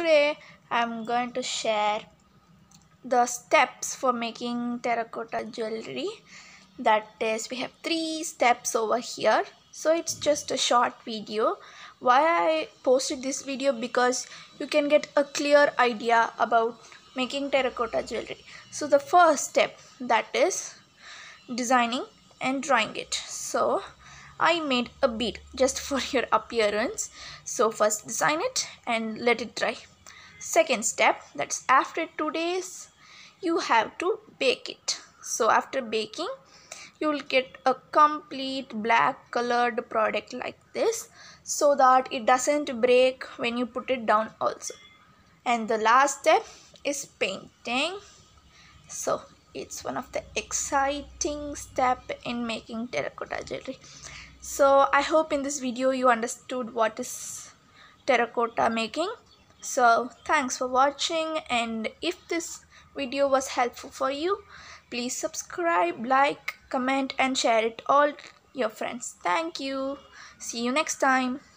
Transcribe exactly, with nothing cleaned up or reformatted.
today I'm going to share the steps for making terracotta jewelry. That is, we have three steps over here. So it's just a short video. Why I posted this video? Because you can get a clear idea about making terracotta jewelry. So the first step, that is designing and drawing it. So I made a bead just for your appearance. So first design it and let it dry. Second step, that's after two days you have to bake it. So after baking you will get a complete black colored product like this, so that it doesn't break when you put it down also. And the last step is painting. So it's one of the exciting step in making terracotta jewelry. So I hope in this video you understood what is terracotta making. So thanks for watching, and if this video was helpful for you, please subscribe, like, comment and share it all to your friends. Thank you. See you next time.